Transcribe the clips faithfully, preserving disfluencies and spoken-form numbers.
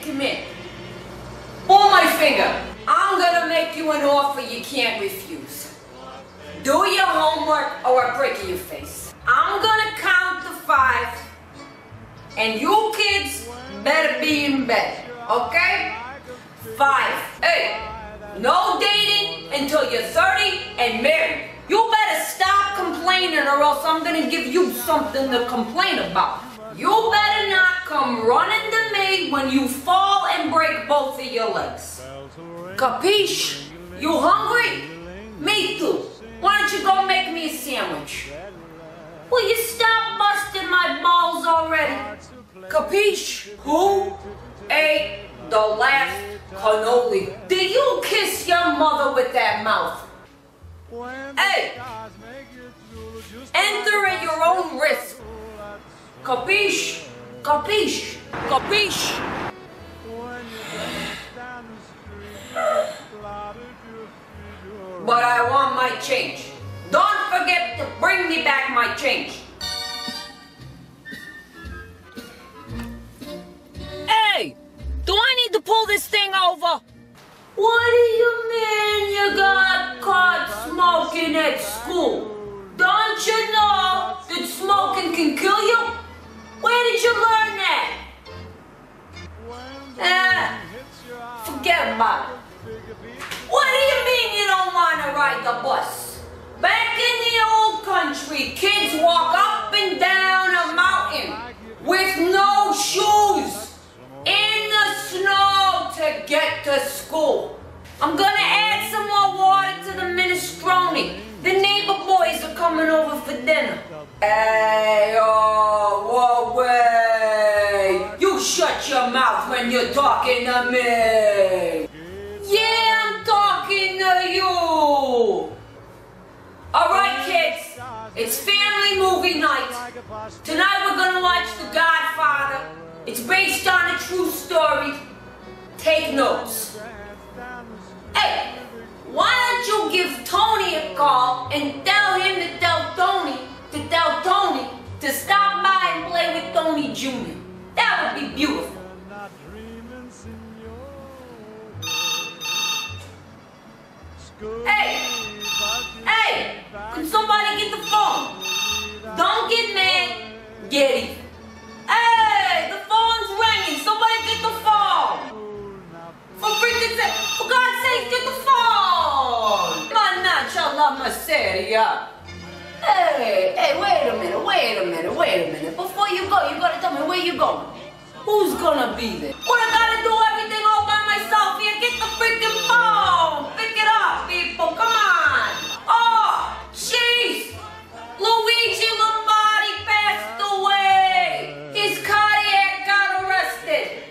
come here. Pull my finger. I'm gonna make you an offer you can't refuse. Do your homework or I'll break your face. I'm gonna count to five, and you kids better be in bed, okay? Five. Hey, no dating until you're thirty and married. You better stop complaining or else I'm gonna give you something to complain about. You better not come running to me when you fall and break both of your legs. Capiche? You hungry? Me too. Why don't you go make me a sandwich? Will you stop busting my balls already? Capiche? Who ate the last cannoli? Did you kiss your mother with that mouth? Hey! Enter at your own risk. Capiche? Capiche? Capiche? But I want my change. Don't forget to bring me back my change. Hey! Do I need to pull this thing over? What do you mean you got caught smoking at school? Don't you know that smoking can kill you? Where did you learn that? Eh, forget about it. What do you mean you don't want to ride the bus? Back in the old country, kids walk up and down a mountain with no shoes in the snow to get to school. I'm gonna add some more water to the minestrone. The neighbor boys are coming over for dinner. Hey, oh, way! You shut your mouth when you're talking to me. Yeah, I'm talking to you. All right, kids. It's family movie night. Tonight we're gonna watch The Godfather. It's based on a true story. Take notes. Hey, why don't you give Tony a call and tell him to tell Tony to tell Tony to stop by and play with Tony Junior That would be beautiful. Hey! Hey! Can somebody get the phone? Don't get mad, get it. Hey! The phone's ringing! Somebody get the phone! For freaking sake! For God's sake, get the phone! Mannaggia la miseria! Hey! Hey, wait a minute, wait a minute, wait a minute. Before you go, you gotta tell me where you going. Who's gonna be there? What, I gotta do everything all by myself here? Get the freaking phone! Pick it up, people, come on! Oh, jeez! Luigi Lombardi passed away! His cardiac got arrested!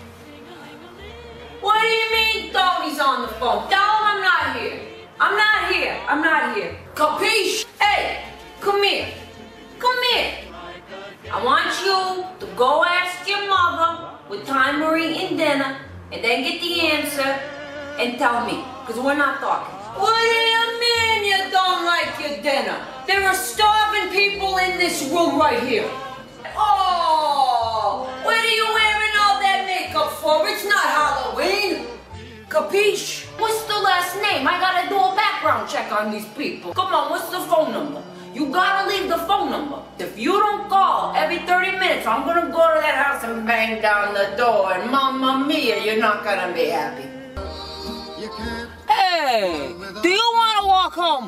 What do you mean Tony's on the phone? Tell him I'm not here. I'm not here. I'm not here. Capiche? Hey, come here. Come here. I want you to go ask your mother what time we're eating dinner, and then get the answer and tell me, because we're not talking. What do you mean you don't like your dinner? There are starving people in this room right here. Oh, what are you wearing all that makeup for? It's not Halloween. Capiche? What's the last name? I gotta do a background check on these people. Come on, what's the phone number? You gotta leave the phone number. If you don't call every thirty minutes, I'm gonna go to that house and bang down the door, and Mamma Mia, you're not gonna be happy. Hey, do you wanna walk home?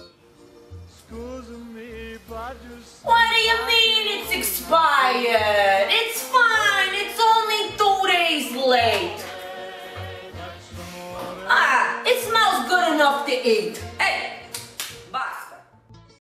What do you mean it's expired? It's fine, it's only two days late. Ah, it smells good enough to eat.